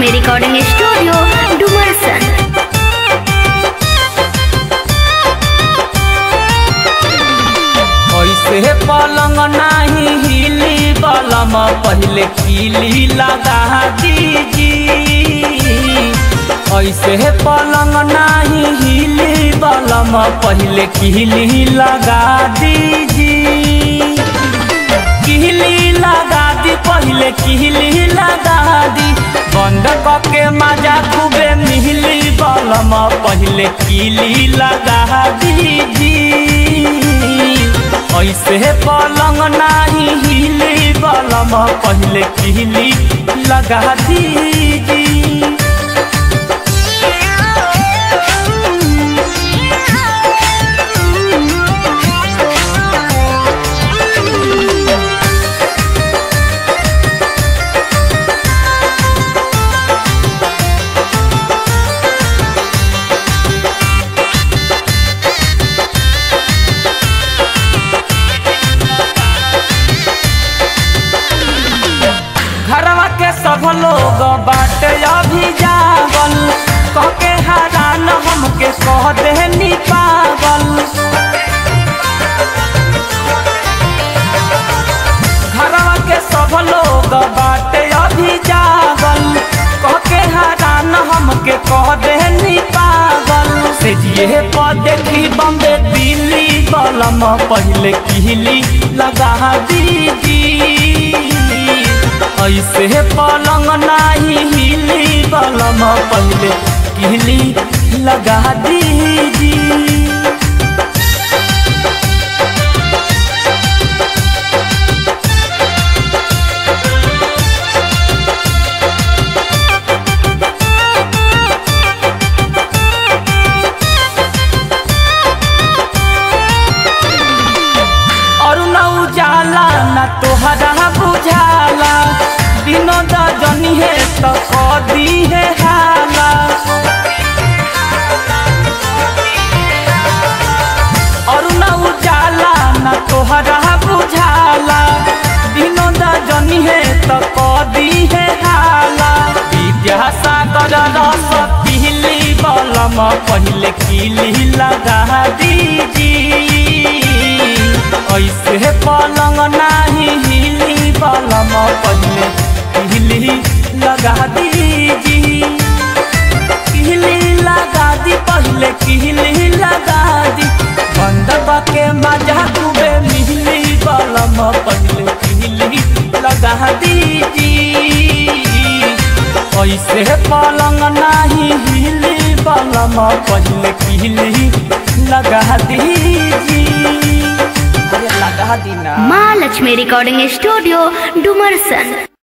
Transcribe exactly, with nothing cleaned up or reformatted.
Mahalakshmi recording studio Dumarsan. ऐसे पलंग नहीं हिली बलम पहले कीली लगा दीजी। ऐसे पलंग नहीं हिली बलम पहले कीली लगा दीजी। कीली लगा दी पहले कीली लगा दी बंद करके मजा खूबे मिली बलम पहले कीली लगा दीजी। ऐसे पलंग नहीं हिली बलम पहले कीली लगा दीजी। घरवा के सब लोग बाटे अभी जागल कहके हरान हमके कह देनी पागल। घरवा के सब लोग बाटे अभी जागल कहके हरान हमके कह देनी पागल। से ये पर देखी बम्बे दिल्ली बलम पहले कीली लगा दीजी। ऐसे पलंग नहीं हिली बलम पहले कीली लगा दीजी। और न उजाला न तोहरा बुझाला दिनों दजनी है तो कदी है हाला। और न उजाला न तोहरा बुझाला दिनों दजनी है तो कदी है हाला। विद्यासागर रस पीली बलम पहले कीली लगा दीजी। ऐसे पलंग नहीं हिली बलम पहले कीली लगा दीजी। कीली लगा दी पहले कीली लगा दी बंद के मजा खूबे मिली बलम पहले कीली लगा दीजी। ऐसे पलंग नहीं हिली बलम पहले कीली लगा दीजी। Mahalakshmi recording studio Dumarsan.